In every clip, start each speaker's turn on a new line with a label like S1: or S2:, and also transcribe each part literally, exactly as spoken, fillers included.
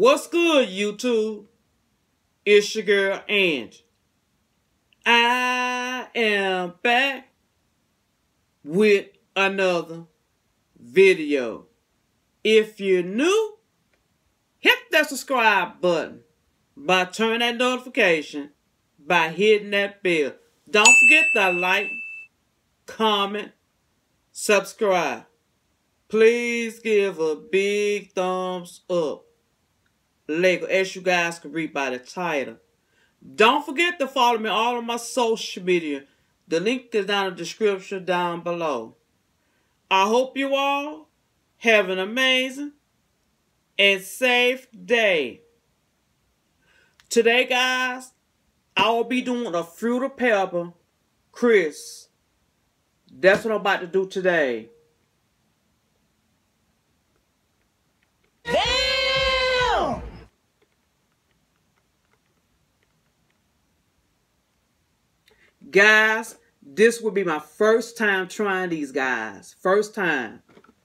S1: What's good, YouTube? It's your girl, Angie. I am back with another video. If you're new, hit that subscribe button by turning that notification, by hitting that bell. Don't forget to like, comment, subscribe. Please give a big thumbs up. Lego, as you guys can read by the title. Don't forget to follow me all on my social media. The link is down in the description down below. I hope you all have an amazing and safe day. Today, guys, I will be doing a fruit pepper crisp. That's what I'm about to do today.
S2: Damn!
S1: Guys, this will be my first time trying these, guys. First time.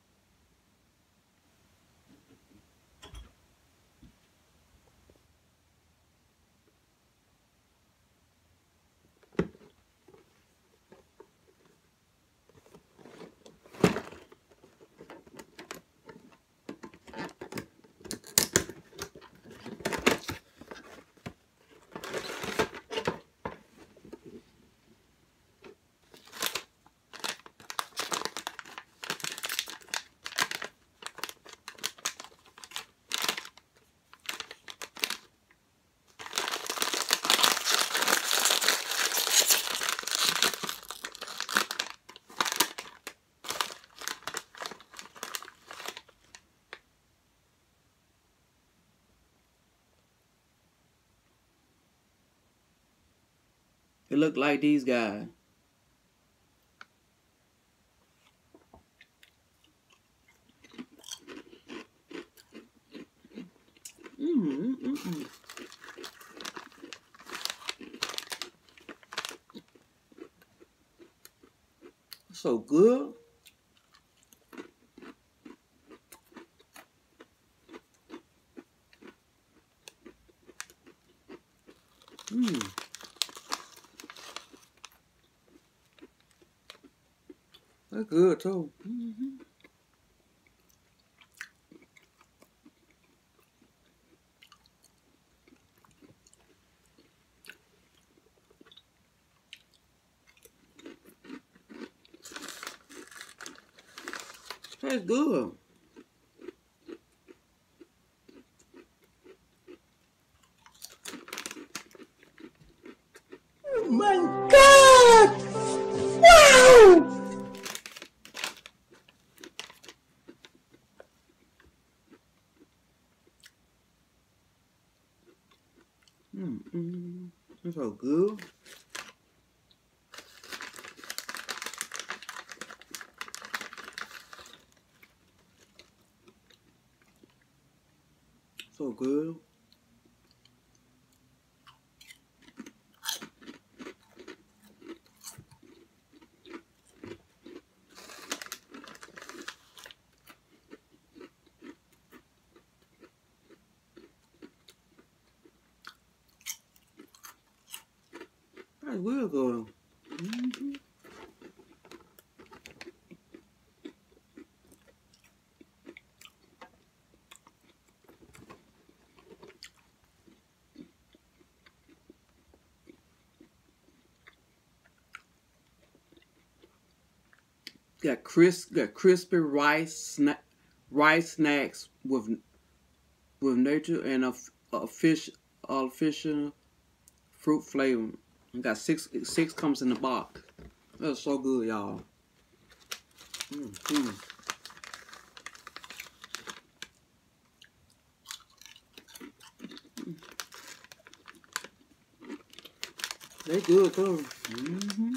S1: It look like these guys. Mm, mm, mm. So good. Mm. That's good too. Mm-hmm. That's good.
S2: Oh my God! Wow!
S1: Mm-mm. That's so good. So good. That's real good. Mm-hmm. Got crisp, got crispy rice snack, rice snacks with with nature and a, a fish, artificial fruit flavor. And got six six comes in the box. That's so good, y'all. Mm-hmm. They good too. Mm-hmm.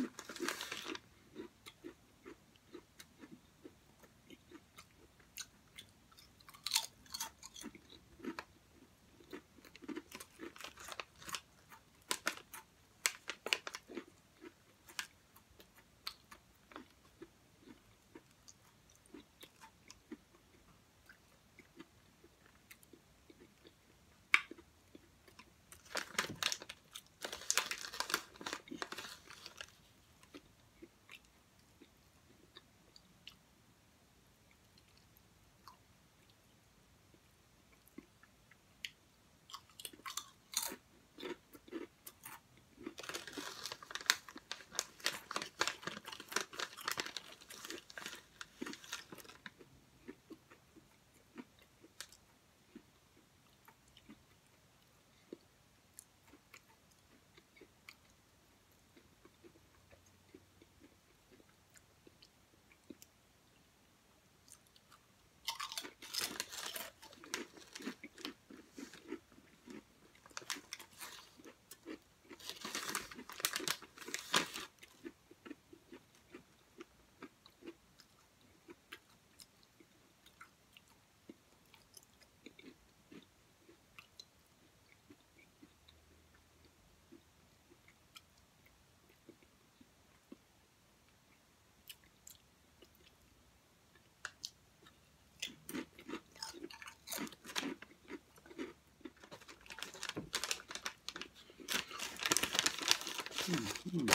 S1: Mm-hmm.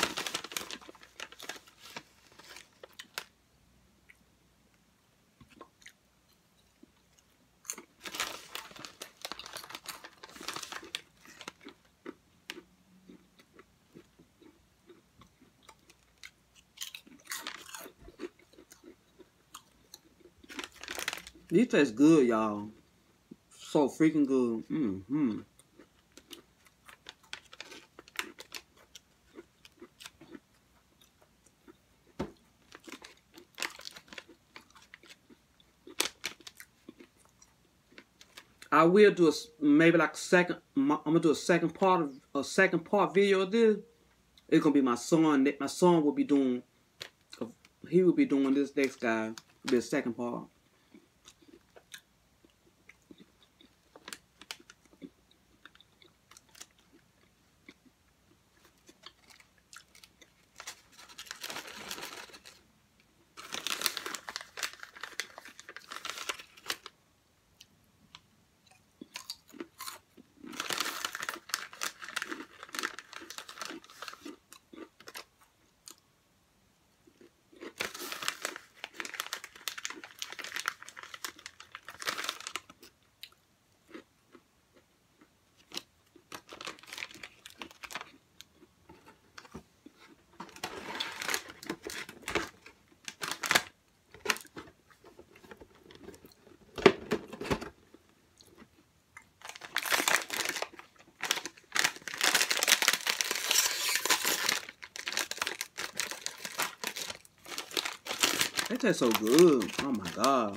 S1: These taste good, y'all. So freaking good. Mm-hmm. I will do a maybe like a second. I'm gonna do a second part of a second part video of this. It's gonna be my son. My son will be doing. He will be doing this next guy. The second part. They taste so good. Oh my god.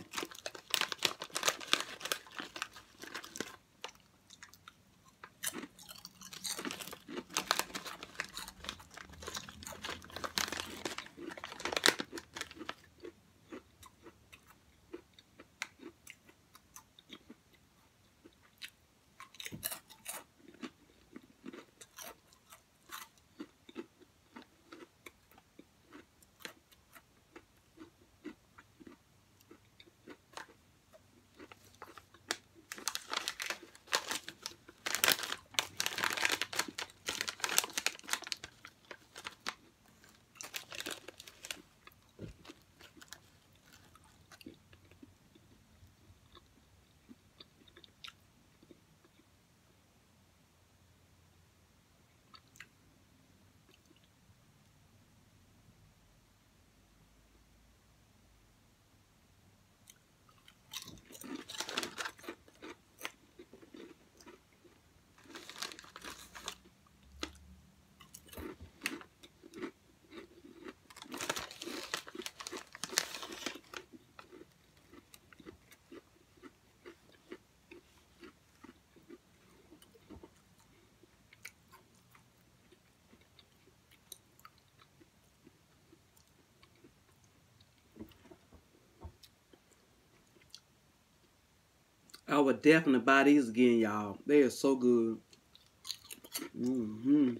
S1: I would definitely buy these again, y'all. They are so good. Mm-hmm.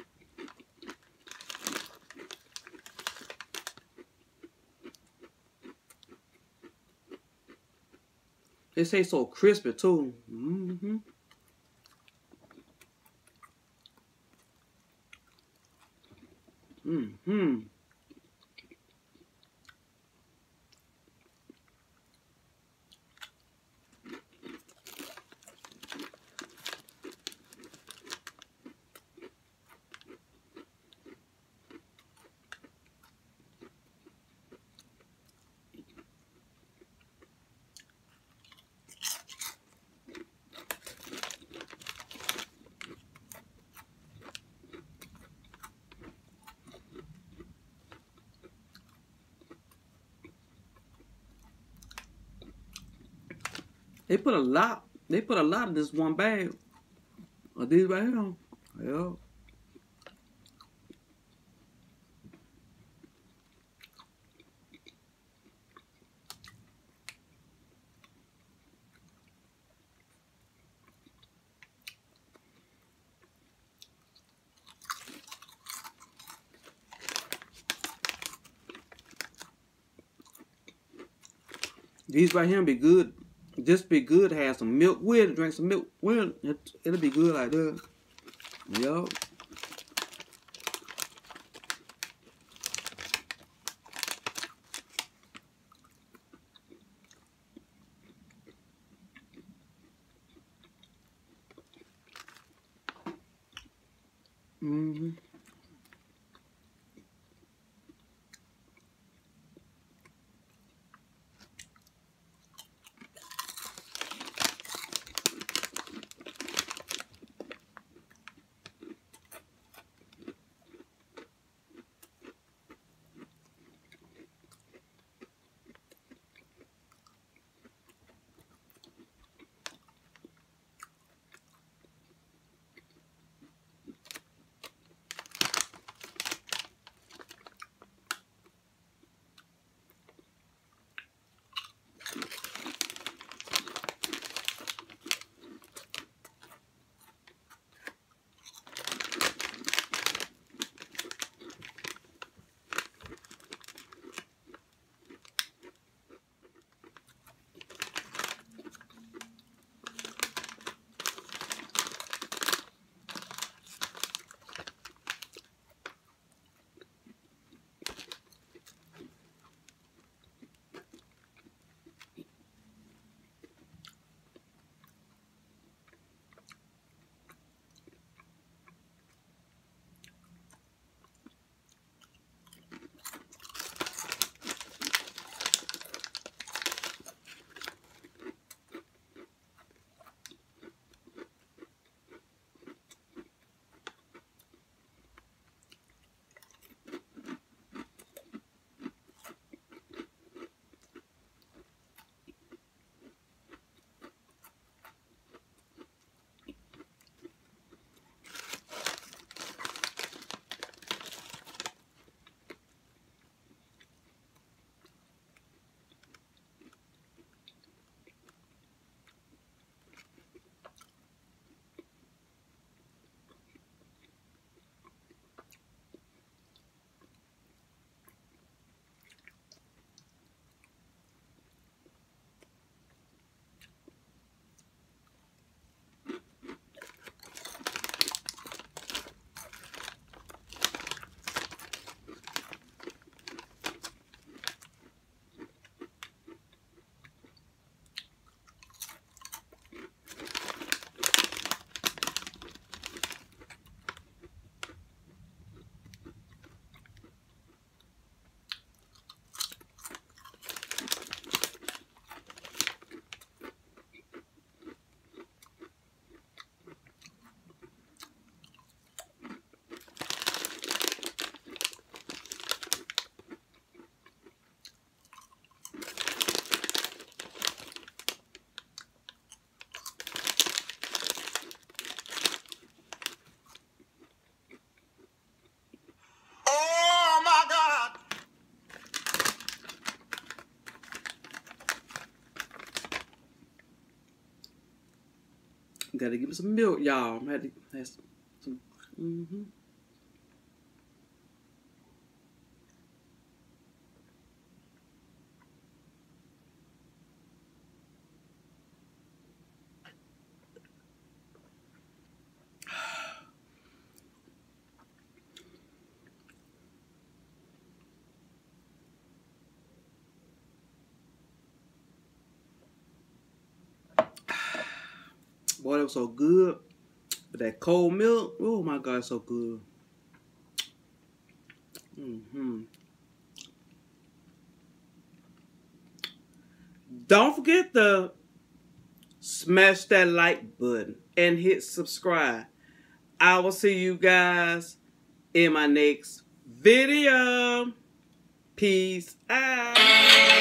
S1: They say so crispy too. Mm-hmm. Mm-hmm. They put a lot. They put a lot in this one bag. Of these right here. Yeah. These right here be good. Just be good to have some milk with it. Drink some milk with it. It, it'll be good like that. Yup. Mm-hmm.
S2: Oh my God!
S1: Gotta give me some milk, y'all. Had to have some. some mm-hmm. Boy, that was so good. But that cold milk, oh my God, so good. Mm-hmm. Don't forget to smash that like button and hit subscribe. I will see you guys in my next video. Peace out.